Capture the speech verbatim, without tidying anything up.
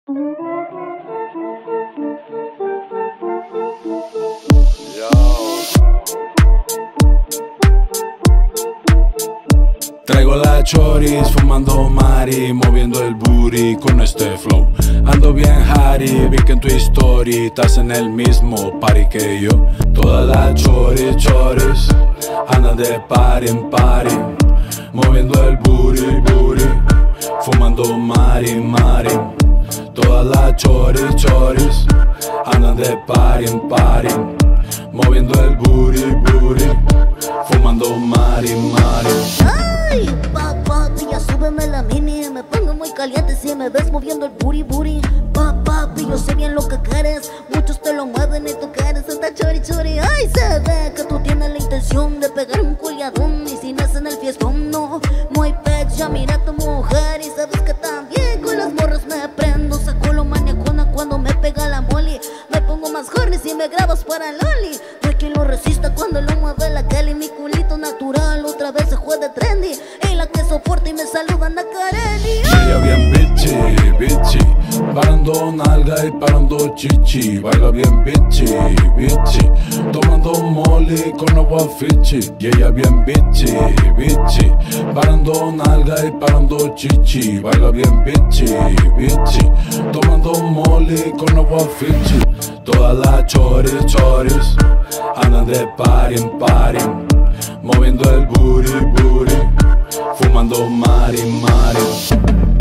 Traigo la choris, fumando mari, moviendo el booty con este flow. Ando bien Harry, vi que en tu story estás en el mismo party que yo. Toda la choris, choris, andan de party en party, moviendo el booty, booty, fumando mari, mari. Toda la choris, choris, andan de party en party, moviendo el booty, booty, fumando mari, mari. Ay, papá, ya súbeme la mini. Me pongo muy caliente si me ves moviendo el booty, booty. Papá, yo sé bien lo que quieres. Muchos te lo mueven y tú quieres esta chori, chori. Ay, se ve que tú tienes la intención de pegar un culiadón. Y si nace en el fiestón, no, no hay pets. Ya mira a tu mujer y sabes que también con las morras me prendo. Saco lo maniacona cuando me pega la moli. Me pongo más horny si me grabas para Loli. No hay quien lo resista cuando lo mueve la Kelly. Mi culito natural otra vez se juega trendy. Y la que soporta y me saluda anda Kareli. Ella bien bitchy, bitchy, parando nalga y parando chichi. Baila bien bitchy, bitchy, tomando molly con agua fichi. Y ella bien bitchy, bitchy, parando nalga y parando chichi. Baila bien bitchy, bitchy, tomando molly con agua fichi. Todas las choris, choris, andan de party en party, moviendo el booty, booty, fumando mari, mari.